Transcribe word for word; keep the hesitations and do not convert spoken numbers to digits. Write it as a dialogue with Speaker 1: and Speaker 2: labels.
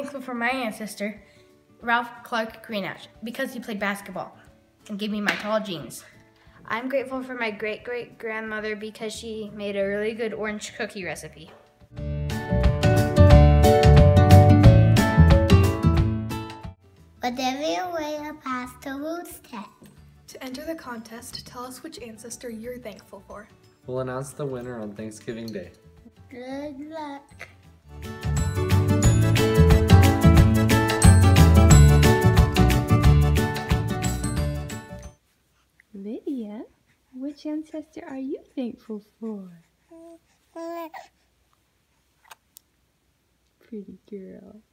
Speaker 1: thankful for my ancestor, Ralph Clark Greenash, because he played basketball and gave me my tall jeans.
Speaker 2: I'm grateful for my great-great-grandmother because she made a really good orange cookie recipe.
Speaker 3: Whatever your way, a pass to RootsTech.
Speaker 4: To enter the contest, tell us which ancestor you're thankful for.
Speaker 5: We'll announce the winner on Thanksgiving Day.
Speaker 3: Good luck.
Speaker 6: Lydia, which ancestor are you thankful for? Pretty girl.